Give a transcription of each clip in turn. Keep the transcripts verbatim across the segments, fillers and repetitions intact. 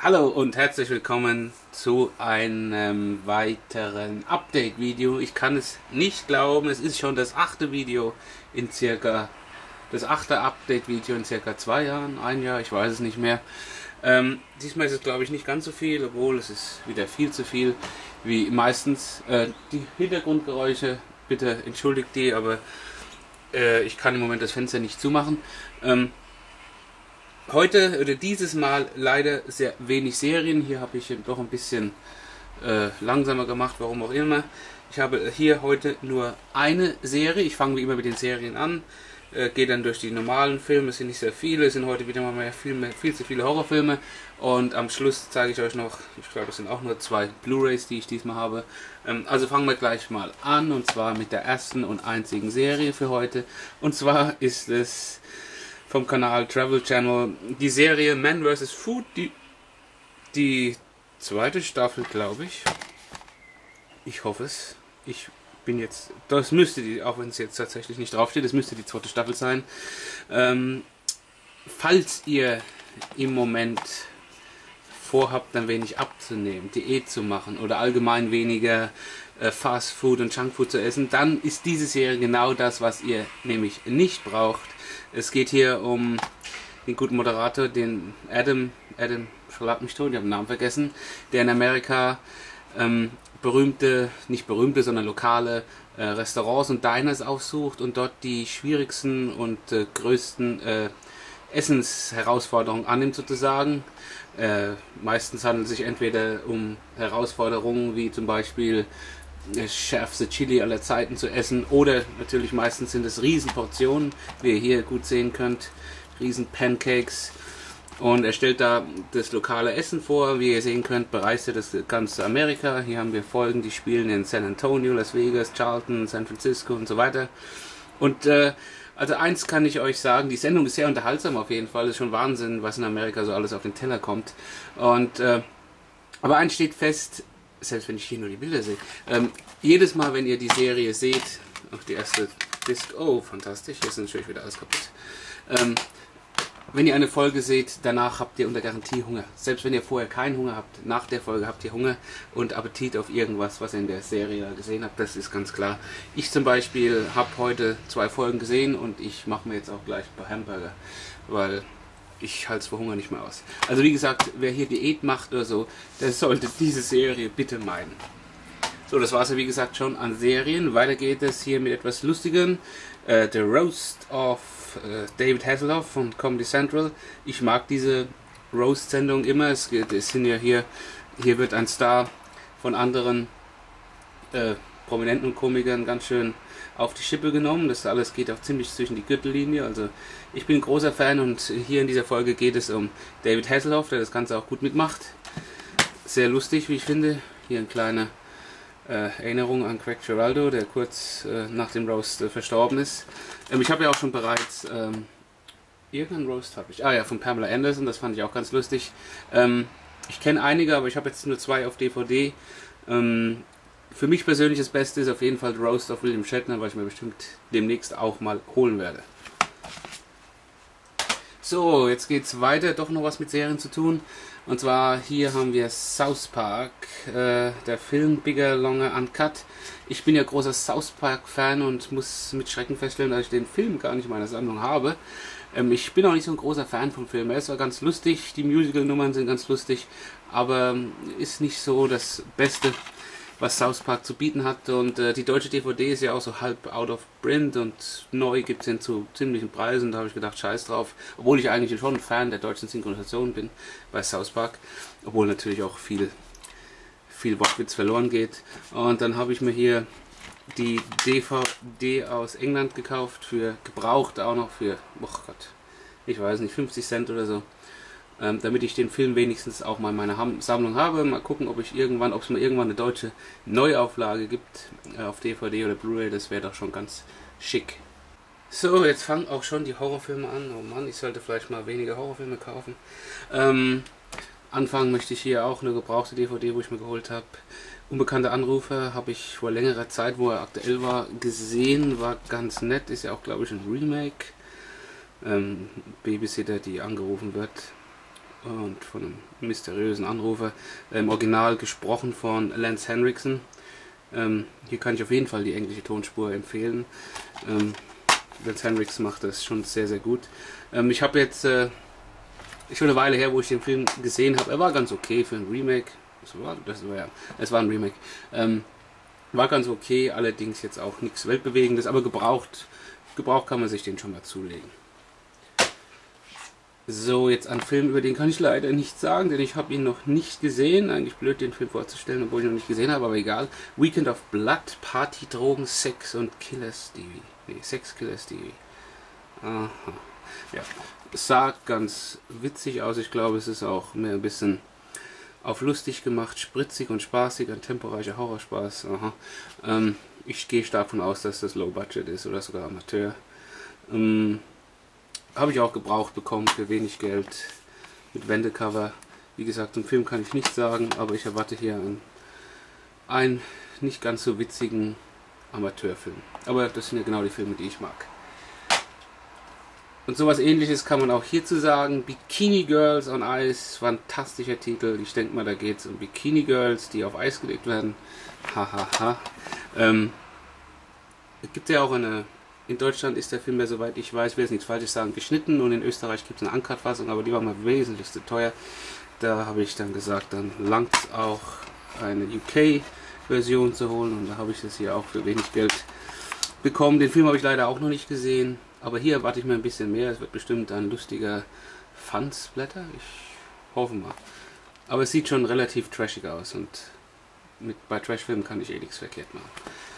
Hallo und herzlich willkommen zu einem weiteren Update-Video. Ich kann es nicht glauben, es ist schon das achte Video in circa, das achte Update-Video in circa zwei Jahren, ein Jahr, ich weiß es nicht mehr. Ähm, diesmal ist es glaube ich nicht ganz so viel, obwohl es ist wieder viel zu viel, wie meistens. Äh, die Hintergrundgeräusche, bitte entschuldigt die, aber äh, ich kann im Moment das Fenster nicht zumachen. Ähm, Heute oder dieses Mal leider sehr wenig Serien. Hier habe ich doch ein bisschen äh, langsamer gemacht, warum auch immer. Ich habe hier heute nur eine Serie. Ich fange wie immer mit den Serien an. Äh, gehe dann durch die normalen Filme. Es sind nicht sehr viele. Es sind heute wieder mal mehr, viel, mehr, viel zu viele Horrorfilme. Und am Schluss zeige ich euch noch, ich glaube es sind auch nur zwei Blu-rays, die ich diesmal habe. Ähm, also fangen wir gleich mal an. Und zwar mit der ersten und einzigen Serie für heute. Und zwar ist es vom Kanal Travel Channel die Serie Man versus. Food, die, die zweite Staffel, glaube ich. Ich hoffe es. Ich bin jetzt, das müsste die, auch wenn es jetzt tatsächlich nicht draufsteht, das müsste die zweite Staffel sein. Ähm, falls ihr im Moment vorhabt, ein wenig abzunehmen, Diät zu machen oder allgemein weniger äh, Fast Food und Junk Food zu essen, dann ist diese Serie genau das, was ihr nämlich nicht braucht. Es geht hier um den guten Moderator, den Adam, Adam, schlag mich tot, ich habe den Namen vergessen, der in Amerika ähm, berühmte, nicht berühmte, sondern lokale äh, Restaurants und Diners aufsucht und dort die schwierigsten und äh, größten äh, Essensherausforderungen annimmt sozusagen. Äh, meistens handelt es sich entweder um Herausforderungen wie zum Beispiel das schärfste Chili aller Zeiten zu essen, oder natürlich meistens sind es Riesenportionen, wie ihr hier gut sehen könnt, riesen Pancakes, und er stellt da das lokale Essen vor. Wie ihr sehen könnt, bereist er das ganze Amerika. Hier haben wir Folgen, die spielen in San Antonio, Las Vegas, Charlton, San Francisco und so weiter. Und äh, also eins kann ich euch sagen, die Sendung ist sehr unterhaltsam auf jeden Fall, es ist schon Wahnsinn, was in Amerika so alles auf den Teller kommt. Und äh, aber eins steht fest, selbst wenn ich hier nur die Bilder sehe, ähm, jedes Mal, wenn ihr die Serie seht, auch die erste Disc, oh, fantastisch, hier ist natürlich wieder alles kaputt. Ähm, wenn ihr eine Folge seht, danach habt ihr unter Garantie Hunger. Selbst wenn ihr vorher keinen Hunger habt, nach der Folge habt ihr Hunger und Appetit auf irgendwas, was ihr in der Serie gesehen habt, das ist ganz klar. Ich zum Beispiel habe heute zwei Folgen gesehen und ich mache mir jetzt auch gleich ein paar Hamburger, weil ich halte es vor Hunger nicht mehr aus. Also wie gesagt, wer hier Diät macht oder so, der sollte diese Serie bitte meiden. So, das war es ja wie gesagt schon an Serien. Weiter geht es hier mit etwas Lustigem. Uh, The Roast of uh, David Hasselhoff von Comedy Central. Ich mag diese Roast-Sendung immer. Es, geht, es sind ja hier, hier wird ein Star von anderen äh, Prominenten und Komikern ganz schön auf die Schippe genommen. Das alles geht auch ziemlich zwischen die Gürtellinie. Also ich bin ein großer Fan, und hier in dieser Folge geht es um David Hasselhoff, der das Ganze auch gut mitmacht. Sehr lustig, wie ich finde. Hier ein kleiner äh, Erinnerung an Craig Giraldo, der kurz äh, nach dem Roast äh, verstorben ist. Ähm, ich habe ja auch schon bereits ähm, irgendeinen Roast habe ich. Ah ja, von Pamela Anderson, das fand ich auch ganz lustig. Ähm, ich kenne einige, aber ich habe jetzt nur zwei auf D V D. Ähm, Für mich persönlich das Beste ist auf jeden Fall The Roast of William Shatner, weil ich mir bestimmt demnächst auch mal holen werde. So, jetzt geht es weiter, doch noch was mit Serien zu tun. Und zwar hier haben wir South Park, äh, der Film Bigger, Longer, Uncut. Ich bin ja großer South Park Fan und muss mit Schrecken feststellen, dass ich den Film gar nicht in meiner Sammlung habe. Ähm, ich bin auch nicht so ein großer Fan vom Film. Er ist zwar ganz lustig, die Musical-Nummern sind ganz lustig, aber ist nicht so das Beste, was South Park zu bieten hat. Und äh, die deutsche D V D ist ja auch so halb out of print und neu gibt es den zu ziemlichen Preisen. Da habe ich gedacht, scheiß drauf. Obwohl ich eigentlich schon ein Fan der deutschen Synchronisation bin bei South Park. Obwohl natürlich auch viel, viel Wortwitz verloren geht. Und dann habe ich mir hier die D V D aus England gekauft, für gebraucht auch noch für, oh Gott, ich weiß nicht, fünfzig Cent oder so. Ähm, damit ich den Film wenigstens auch mal in meiner Ham Sammlung habe. Mal gucken, ob ich irgendwann, ob es mal irgendwann eine deutsche Neuauflage gibt äh, auf D V D oder Blu-ray. Das wäre doch schon ganz schick. So, jetzt fangen auch schon die Horrorfilme an. Oh Mann, ich sollte vielleicht mal weniger Horrorfilme kaufen. Ähm, anfangen möchte ich hier auch eine gebrauchte D V D, wo ich mir geholt habe. Unbekannte Anrufer habe ich vor längerer Zeit, wo er aktuell war, gesehen. War ganz nett. Ist ja auch, glaube ich, ein Remake. Ähm, Babysitter, die angerufen wird. und von einem mysteriösen Anrufer. Im Original gesprochen von Lance Henriksen. Ähm, hier kann ich auf jeden Fall die englische Tonspur empfehlen. Ähm, Lance Henriksen macht das schon sehr, sehr gut. Ähm, ich habe jetzt äh, schon eine Weile her, wo ich den Film gesehen habe. Er war ganz okay für ein Remake. Das war, das war ja, es war ein Remake. Ähm, war ganz okay, allerdings jetzt auch nichts Weltbewegendes, aber gebraucht, gebraucht kann man sich den schon mal zulegen. So, jetzt ein Film, über den kann ich leider nichts sagen, denn ich habe ihn noch nicht gesehen. Eigentlich blöd, den Film vorzustellen, obwohl ich ihn noch nicht gesehen habe, aber egal. Weekend of Blood, Party, Drogen, Sex und Killers T V. Nee, Sex Killers T V. Aha. Ja, es sah ganz witzig aus. Ich glaube, es ist auch mehr ein bisschen auf lustig gemacht, spritzig und spaßig, ein temporeicher Horrorspaß. Aha. Ähm, ich gehe stark davon aus, dass das Low Budget ist oder sogar Amateur. Ähm, Habe ich auch gebraucht bekommen für wenig Geld mit Wendecover. Wie gesagt, zum Film kann ich nichts sagen, aber ich erwarte hier einen, einen nicht ganz so witzigen Amateurfilm. Aber das sind ja genau die Filme, die ich mag. Und sowas Ähnliches kann man auch hierzu sagen. Bikini Girls on Ice, fantastischer Titel. Ich denke mal, da geht es um Bikini Girls, die auf Eis gelegt werden. Hahaha. Ha, ha. ähm, es gibt ja auch eine... In Deutschland ist der Film ja, soweit ich weiß, ich will jetzt nichts Falsches sagen, geschnitten, und in Österreich gibt es eine Uncut-Fassung, aber die war mal wesentlich zu teuer. Da habe ich dann gesagt, dann langt es auch, eine U K-Version zu holen, und da habe ich das hier auch für wenig Geld bekommen. Den Film habe ich leider auch noch nicht gesehen, aber hier erwarte ich mir ein bisschen mehr. Es wird bestimmt ein lustiger Fun-Splatter, ich hoffe mal. Aber es sieht schon relativ trashig aus, und mit, bei Trash-Filmen kann ich eh nichts verkehrt machen.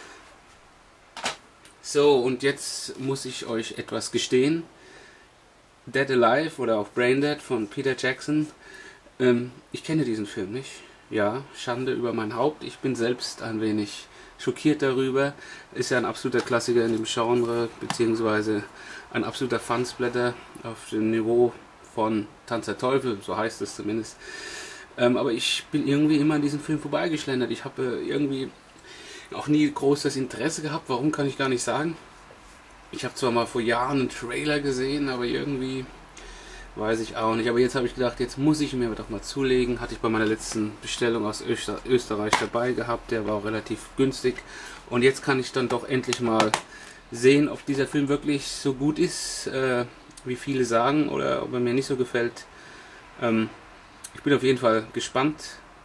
So, und jetzt muss ich euch etwas gestehen. Dead Alive oder auch Braindead von Peter Jackson. Ähm, ich kenne diesen Film nicht. Ja, Schande über mein Haupt. Ich bin selbst ein wenig schockiert darüber. Ist ja ein absoluter Klassiker in dem Genre, beziehungsweise ein absoluter Fun-Splatter auf dem Niveau von Tanz der Teufel, so heißt es zumindest. Ähm, aber ich bin irgendwie immer an diesem Film vorbeigeschlendert. Ich habe äh, irgendwie auch nie großes Interesse gehabt. Warum, kann ich gar nicht sagen. Ich habe zwar mal vor Jahren einen Trailer gesehen, aber irgendwie weiß ich auch nicht. Aber jetzt habe ich gedacht, jetzt muss ich mir doch mal zulegen. Hatte ich bei meiner letzten Bestellung aus Öster Österreich dabei gehabt. Der war auch relativ günstig. Und jetzt kann ich dann doch endlich mal sehen, ob dieser Film wirklich so gut ist, äh, wie viele sagen, oder ob er mir nicht so gefällt. Ähm, ich bin auf jeden Fall gespannt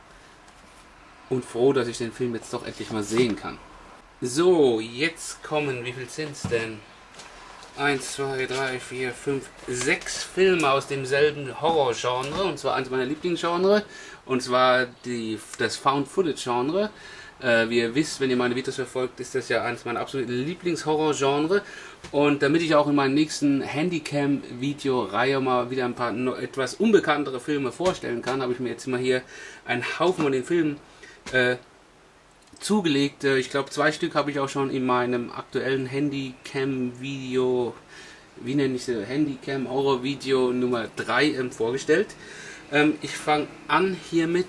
und froh, dass ich den Film jetzt doch endlich mal sehen kann. So, jetzt kommen, wie viel sind es denn? eins, zwei, drei, vier, fünf, sechs Filme aus demselben Horror-Genre, und zwar eines meiner Lieblingsgenre, und zwar die, das Found-Footage-Genre. Äh, wie ihr wisst, wenn ihr meine Videos verfolgt, ist das ja eines meiner absoluten Lieblings-Horror-Genre, und damit ich auch in meiner nächsten Handycam-Video-Reihe mal wieder ein paar etwas unbekanntere Filme vorstellen kann, habe ich mir jetzt mal hier einen Haufen von den Filmen äh, zugelegt. Ich glaube, zwei Stück habe ich auch schon in meinem aktuellen Handycam-Video, wie nenne ich sie, Handycam-Horror-Video Nummer drei ähm, vorgestellt. Ähm, ich fange an hiermit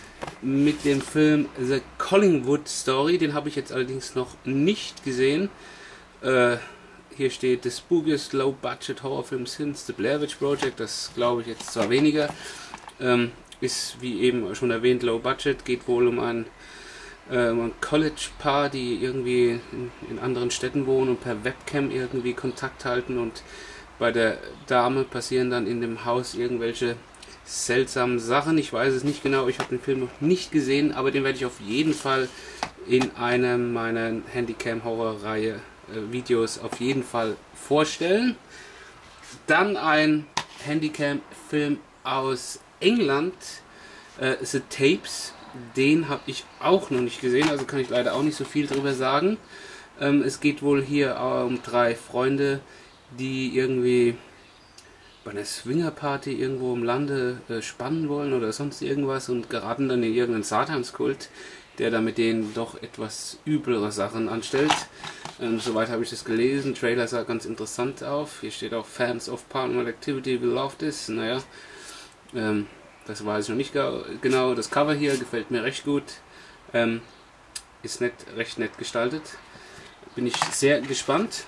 mit dem Film The Collingwood Story. Den habe ich jetzt allerdings noch nicht gesehen. Äh, hier steht The Spookiest Low-Budget Horrorfilm since The Blair Witch Project. Das glaube ich jetzt zwar weniger. Ähm, ist, wie eben schon erwähnt, Low-Budget. Geht wohl um ein ein College-Paar, die irgendwie in, in anderen Städten wohnen und per Webcam irgendwie Kontakt halten, und bei der Dame passieren dann in dem Haus irgendwelche seltsamen Sachen. Ich weiß es nicht genau, ich habe den Film noch nicht gesehen, aber den werde ich auf jeden Fall in einem meiner Handycam-Horror-Reihe äh, Videos auf jeden Fall vorstellen. Dann ein Handycam-Film aus England, äh, The Tapes. Den habe ich auch noch nicht gesehen, also kann ich leider auch nicht so viel darüber sagen. Ähm, es geht wohl hier um drei Freunde, die irgendwie bei einer Swingerparty irgendwo im Lande äh, spannen wollen oder sonst irgendwas, und geraten dann in irgendeinen Satanskult, der da mit denen doch etwas üblere Sachen anstellt. Ähm, soweit habe ich das gelesen. Trailer sah ganz interessant auf. Hier steht auch Fans of Paranormal Activity will love this. Naja, ähm, das weiß ich noch nicht genau. Das Cover hier gefällt mir recht gut. Ähm, ist nett, recht nett gestaltet. Bin ich sehr gespannt.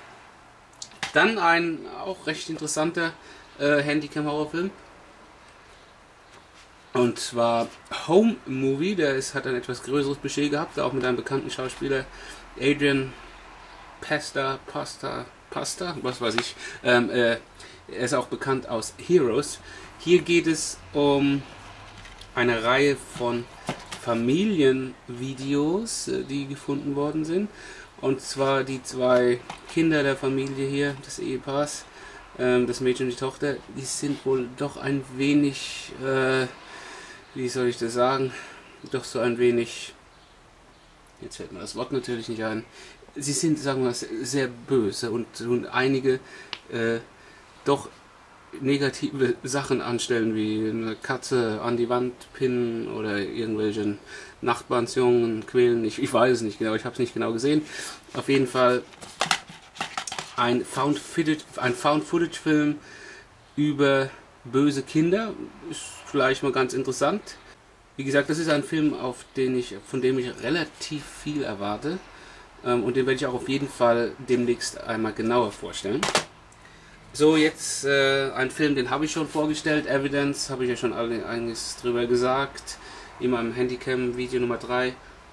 Dann ein auch recht interessanter äh, Handycam-Horrorfilm. Und zwar Home Movie, der ist, hat ein etwas größeres Budget gehabt, auch mit einem bekannten Schauspieler, Adrian Pasta, Pasta, Pasta, was weiß ich. Ähm, äh, er ist auch bekannt aus Heroes. Hier geht es um eine Reihe von Familienvideos, äh, die gefunden worden sind. Und zwar die zwei Kinder der Familie hier, des Ehepaars, ähm, das Mädchen und die Tochter, die sind wohl doch ein wenig, äh, wie soll ich das sagen, doch so ein wenig, jetzt fällt mir das Wort natürlich nicht ein, sie sind, sagen wir mal, sehr böse und, und einige äh, doch negative Sachen anstellen, wie eine Katze an die Wand pinnen oder irgendwelchen Nachbarnsjungen quälen. Ich, ich weiß es nicht genau, ich habe es nicht genau gesehen. Auf jeden Fall ein Found-Footage, ein Found-Footage-Film über böse Kinder. Ist vielleicht mal ganz interessant. Wie gesagt, das ist ein Film, auf den ich, von dem ich relativ viel erwarte. Ähm, und den werde ich auch auf jeden Fall demnächst einmal genauer vorstellen. So, jetzt äh, ein Film, den habe ich schon vorgestellt, Evidence, habe ich ja schon einiges drüber gesagt, in meinem Handycam-Video Nummer drei.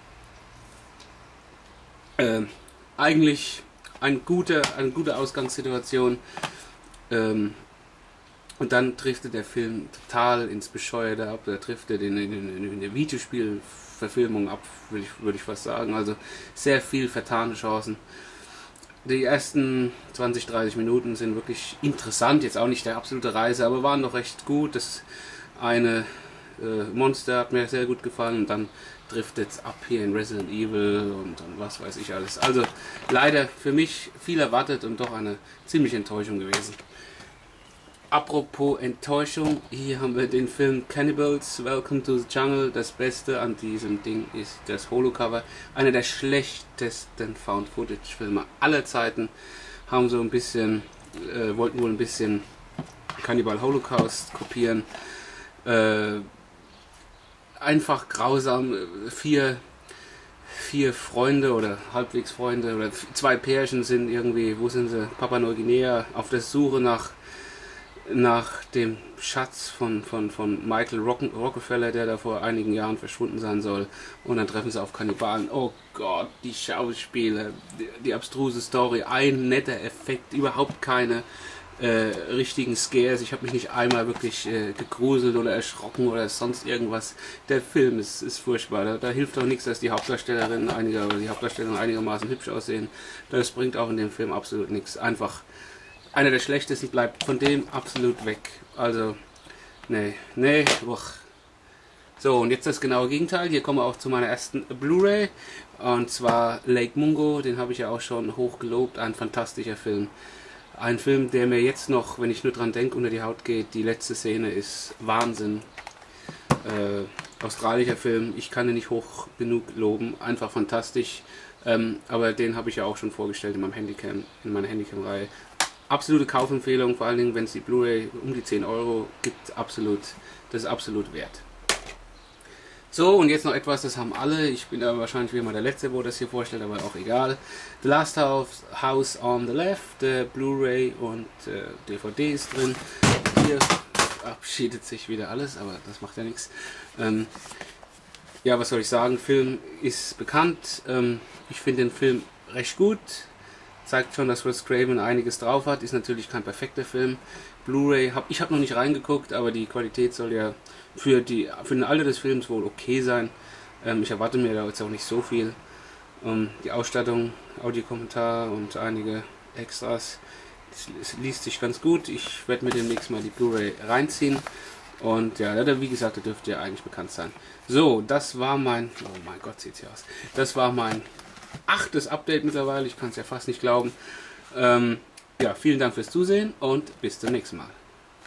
Äh, eigentlich ein guter, eine gute Ausgangssituation, ähm, und dann driftet der Film total ins Bescheuerte ab, da driftet in, in, in, in der Videospielverfilmung ab, würde ich, würde ich fast sagen, also sehr viel vertane Chancen. Die ersten zwanzig, dreißig Minuten sind wirklich interessant, jetzt auch nicht der absolute Reise, aber waren doch recht gut. Das eine äh, Monster hat mir sehr gut gefallen und dann driftet es ab hier in Resident Evil und, und was weiß ich alles. Also leider für mich viel erwartet und doch eine ziemliche Enttäuschung gewesen. Apropos Enttäuschung, hier haben wir den Film Cannibals, Welcome to the Jungle. Das Beste an diesem Ding ist das Holocover. Einer der schlechtesten Found-Footage-Filme aller Zeiten. Haben so ein bisschen, äh, wollten wohl ein bisschen Cannibal Holocaust kopieren. Äh, einfach grausam. Vier, vier Freunde oder halbwegs Freunde oder zwei Pärchen sind irgendwie, wo sind sie? Papua-Neuguinea, auf der Suche nach nach dem Schatz von, von, von Michael Rockefeller, der da vor einigen Jahren verschwunden sein soll. Und dann treffen sie auf Kannibalen. Oh Gott, die Schauspieler, die, die abstruse Story, ein netter Effekt, überhaupt keine äh, richtigen Scares. Ich habe mich nicht einmal wirklich äh, gegruselt oder erschrocken oder sonst irgendwas. Der Film ist, ist furchtbar. Da, da hilft auch nichts, dass die Hauptdarstellerin einiger, oder die Hauptdarsteller einigermaßen hübsch aussehen. Das bringt auch in dem Film absolut nichts. Einfach einer der schlechtesten, bleibt von dem absolut weg. Also, nee, nee, boah. So, und jetzt das genaue Gegenteil. Hier kommen wir auch zu meiner ersten Blu-ray. Und zwar Lake Mungo, den habe ich ja auch schon hoch gelobt. Ein fantastischer Film. Ein Film, der mir jetzt noch, wenn ich nur dran denke, unter die Haut geht. Die letzte Szene ist Wahnsinn. Äh, australischer Film, ich kann ihn nicht hoch genug loben. Einfach fantastisch. Ähm, aber den habe ich ja auch schon vorgestellt in meinem Handycam, in meiner Handycam-Reihe. Absolute Kaufempfehlung, vor allen Dingen, wenn es die Blu-ray um die zehn Euro gibt, absolut, das ist absolut wert. So, und jetzt noch etwas, das haben alle, ich bin aber wahrscheinlich wieder mal der Letzte, wo das hier vorstellt, aber auch egal. The Last House on the Left, äh, Blu-ray und äh, D V D ist drin. Hier verabschiedet sich wieder alles, aber das macht ja nichts. Ähm, ja, was soll ich sagen, Film ist bekannt, ähm, ich finde den Film recht gut. Zeigt schon, dass Wes Craven einiges drauf hat. Ist natürlich kein perfekter Film. Blu-ray, hab, ich habe noch nicht reingeguckt, aber die Qualität soll ja für, die, für den Alter des Films wohl okay sein. Ähm, ich erwarte mir da jetzt auch nicht so viel. Ähm, die Ausstattung, Audiokommentar und einige Extras, es liest sich ganz gut. Ich werde mir demnächst mal die Blu-ray reinziehen. Und ja, wie gesagt, der dürfte ja eigentlich bekannt sein. So, das war mein... Oh mein Gott, sieht's hier aus. Das war mein achtes Update mittlerweile, ich kann es ja fast nicht glauben. Ähm, ja, vielen Dank fürs Zusehen und bis zum nächsten Mal.